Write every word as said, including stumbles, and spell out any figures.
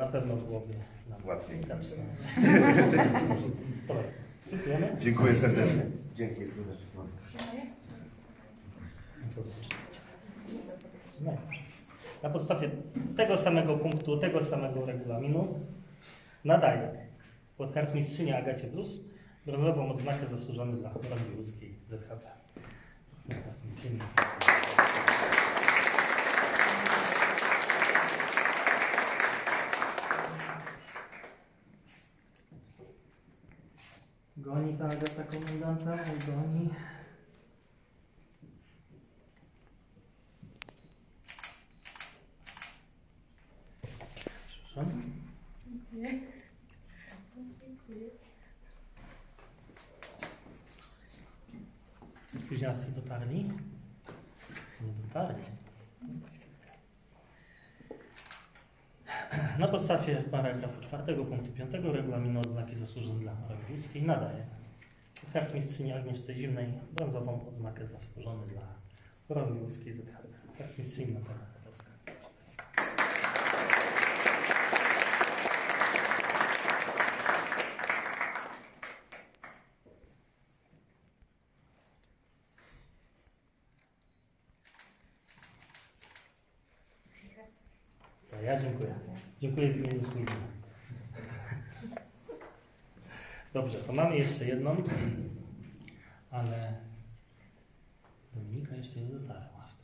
na pewno byłoby nam łatwiej. Dobra, dziękujemy. Dziękuję serdecznie. Dziękuję serdecznie. Na podstawie tego samego punktu, tego samego regulaminu nadaję podkarmistrzyni Agacie Brus brązową odznakę zasłużony dla chorągwi ludzkiej Z H B. Goni ta Agata komendanta, goni. Przepraszam. Dziękuję. Dziękuję. Spóźnialcy dotarli? Nie dotarli. Na podstawie paragrafu czwartego punktu piątego regulaminu odznaki zasłużone dla chorągwi ludzkiej nadaje harcmistrzyni Agnieszce Zimnej brązową odznakę zasłużony dla chorągwi ludzkiej Z H B. Harcmistrzyni Natalia Katowska. To ja dziękuję. Dziękuję w imieniu służby. Dobrze, to mamy jeszcze jedną, ale Dominika jeszcze nie dotarła.